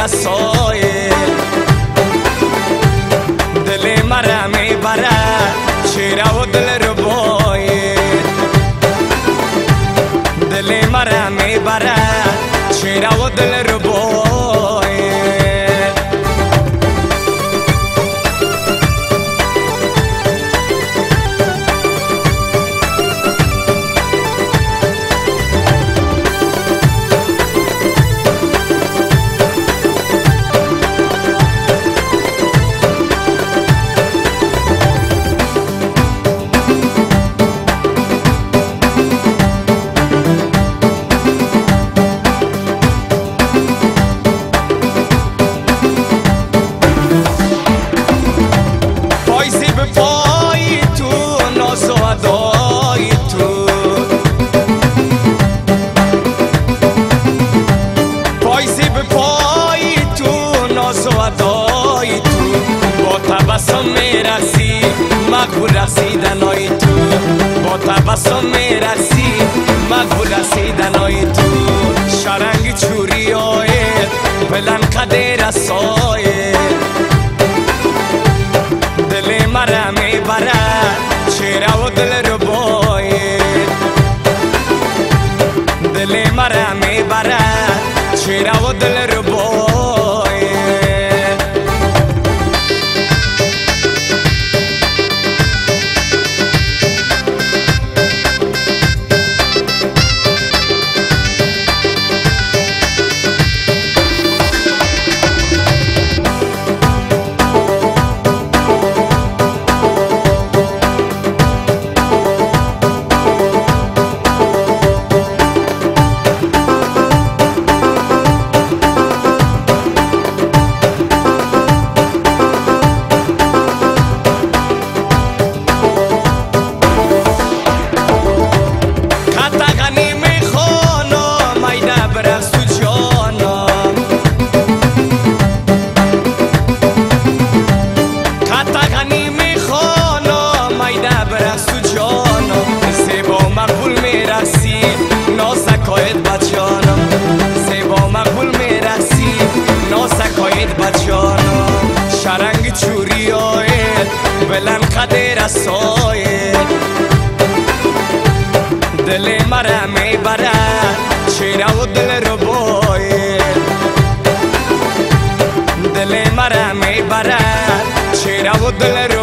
رسای، دل مرا میبرد شعر و دل ربای، دل مرا میبرد شعر و دل ربای. تبسم میرسی مقبول رسیدنای تو، با تبسم میرسی مقبول رسیدنای تو. شرنگ چوری های بلند قدر رسای، دل مرا میبرد شعر و دل ربای، دل مرا میبرد شعر و دل ربای. شرنگ چوری های بلند قدر رسای، دل مرا میبرد شعر و دل ربای، دل مرا میبرد شعر و دل ربای.